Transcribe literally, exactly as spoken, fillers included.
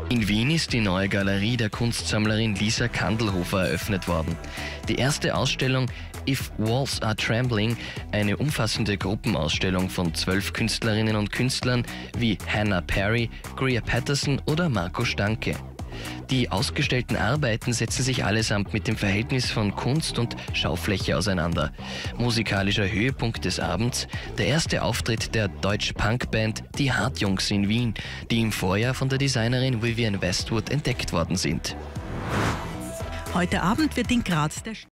In Wien ist die neue Galerie der Kunstsammlerin Lisa Kandlhofer eröffnet worden. Die erste Ausstellung If Walls Are Trembling, eine umfassende Gruppenausstellung von zwölf Künstlerinnen und Künstlern wie Hannah Perry, Greer Patterson oder Marco Stanke. Die ausgestellten Arbeiten setzen sich allesamt mit dem Verhältnis von Kunst und Schaufläche auseinander. Musikalischer Höhepunkt des Abends, der erste Auftritt der Deutsch-Punk-Band Die Hartjungs in Wien, die im Vorjahr von der Designerin Vivienne Westwood entdeckt worden sind. Heute Abend wird in Graz der